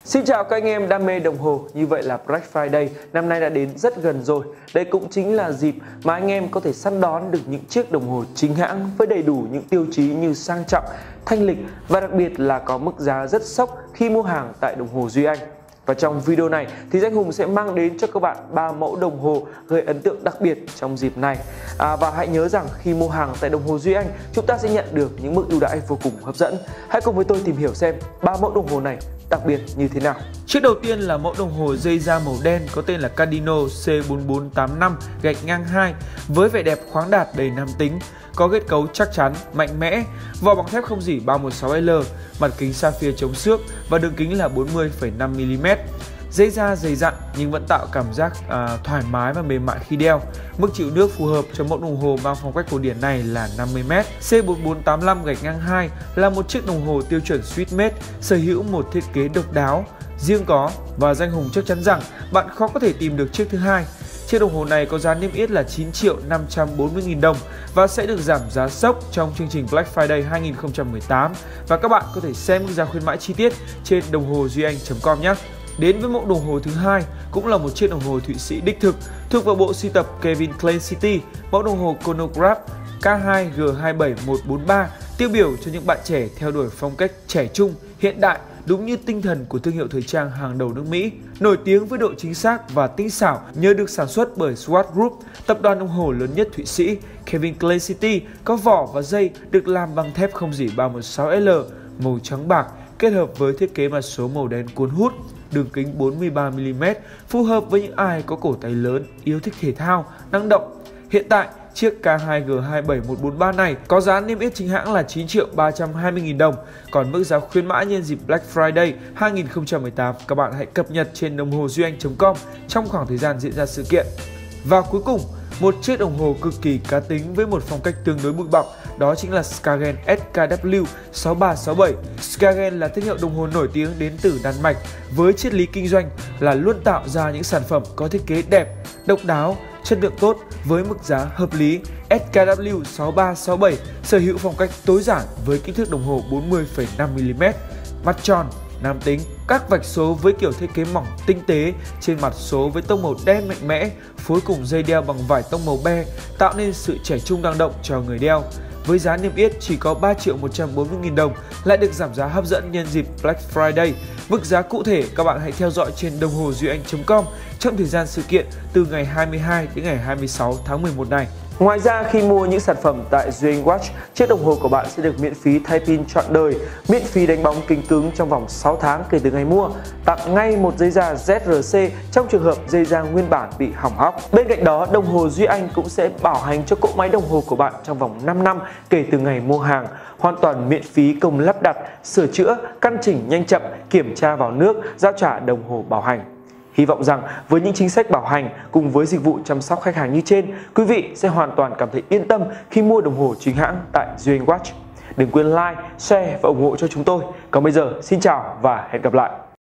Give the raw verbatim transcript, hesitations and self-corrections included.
Xin chào các anh em đam mê đồng hồ. Như vậy là Black Friday năm nay đã đến rất gần rồi. Đây cũng chính là dịp mà anh em có thể săn đón được những chiếc đồng hồ chính hãng với đầy đủ những tiêu chí như sang trọng, thanh lịch và đặc biệt là có mức giá rất sốc khi mua hàng tại đồng hồ Duy Anh. Và trong video này thì Danh Hùng sẽ mang đến cho các bạn ba mẫu đồng hồ gây ấn tượng đặc biệt trong dịp này. À, và hãy nhớ rằng khi mua hàng tại đồng hồ Duy Anh, chúng ta sẽ nhận được những mức ưu đãi vô cùng hấp dẫn. Hãy cùng với tôi tìm hiểu xem ba mẫu đồng hồ này đặc biệt như thế nào. Chiếc đầu tiên là mẫu đồng hồ dây da màu đen có tên là Cardino C bốn bốn tám năm gạch ngang hai với vẻ đẹp khoáng đạt đầy nam tính, có kết cấu chắc chắn, mạnh mẽ, vỏ bằng thép không rỉ ba một sáu L, mặt kính sapphire chống xước và đường kính là bốn mươi phẩy năm mi li mét. Dây da dày dặn nhưng vẫn tạo cảm giác à, thoải mái và mềm mại khi đeo. Mức chịu nước phù hợp cho mẫu đồng hồ mang phong cách cổ điển này là năm mươi mét. C bốn bốn tám năm gạch ngang hai là một chiếc đồng hồ tiêu chuẩn suite made, sở hữu một thiết kế độc đáo, riêng có và Danh Hùng chắc chắn rằng bạn khó có thể tìm được chiếc thứ hai. Chiếc đồng hồ này có giá niêm yết là chín triệu năm trăm bốn mươi nghìn đồng và sẽ được giảm giá sốc trong chương trình Black Friday hai nghìn không trăm mười tám, và các bạn có thể xem mức giá khuyến mãi chi tiết trên đồng hồ duy anh chấm com nhé. Đến với mẫu đồng hồ thứ hai, cũng là một chiếc đồng hồ Thụy Sĩ đích thực thuộc vào bộ sưu tập Calvin Klein City, mẫu đồng hồ Chronograph K hai G hai bảy một bốn ba, tiêu biểu cho những bạn trẻ theo đuổi phong cách trẻ trung, hiện đại, đúng như tinh thần của thương hiệu thời trang hàng đầu nước Mỹ. Nổi tiếng với độ chính xác và tinh xảo nhờ được sản xuất bởi Swatch Group, tập đoàn đồng hồ lớn nhất Thụy Sĩ. Calvin Klein City có vỏ và dây được làm bằng thép không rỉ ba một sáu L màu trắng bạc, kết hợp với thiết kế mặt số màu đen cuốn hút, đường kính bốn mươi ba mi li mét, phù hợp với những ai có cổ tay lớn, yêu thích thể thao, năng động. Hiện tại, chiếc K hai G hai bảy một bốn ba này có giá niêm yết chính hãng là chín triệu ba trăm hai mươi nghìn đồng, còn mức giá khuyến mãi nhân dịp Black Friday hai nghìn không trăm mười tám các bạn hãy cập nhật trên đồng hồ duy anh chấm com trong khoảng thời gian diễn ra sự kiện. Và cuối cùng, một chiếc đồng hồ cực kỳ cá tính với một phong cách tương đối bụi bặm, đó chính là Skagen S K W sáu ba sáu bảy. Skagen là thương hiệu đồng hồ nổi tiếng đến từ Đan Mạch với triết lý kinh doanh là luôn tạo ra những sản phẩm có thiết kế đẹp, độc đáo, chất lượng tốt với mức giá hợp lý. S K W sáu ba sáu bảy sở hữu phong cách tối giản với kích thước đồng hồ bốn mươi phẩy năm mi li mét, mắt tròn, nam tính, các vạch số với kiểu thiết kế mỏng tinh tế trên mặt số với tông màu đen mạnh mẽ, phối cùng dây đeo bằng vải tông màu be tạo nên sự trẻ trung năng động cho người đeo. Với giá niêm yết chỉ có ba triệu một trăm bốn mươi nghìn đồng, lại được giảm giá hấp dẫn nhân dịp Black Friday. Mức giá cụ thể các bạn hãy theo dõi trên đồng hồ duy anh chấm com trong thời gian sự kiện từ ngày hai mươi hai đến ngày hai mươi sáu tháng mười một này. Ngoài ra, khi mua những sản phẩm tại Duy Anh Watch, chiếc đồng hồ của bạn sẽ được miễn phí thay pin trọn đời, miễn phí đánh bóng kính cứng trong vòng sáu tháng kể từ ngày mua, tặng ngay một dây da Z R C trong trường hợp dây da nguyên bản bị hỏng hóc. Bên cạnh đó, đồng hồ Duy Anh cũng sẽ bảo hành cho cỗ máy đồng hồ của bạn trong vòng năm năm kể từ ngày mua hàng, hoàn toàn miễn phí công lắp đặt, sửa chữa, căn chỉnh nhanh chậm, kiểm tra vào nước, giao trả đồng hồ bảo hành. Hy vọng rằng với những chính sách bảo hành cùng với dịch vụ chăm sóc khách hàng như trên, quý vị sẽ hoàn toàn cảm thấy yên tâm khi mua đồng hồ chính hãng tại Duy Anh Watch. Đừng quên like, share và ủng hộ cho chúng tôi. Còn bây giờ, xin chào và hẹn gặp lại!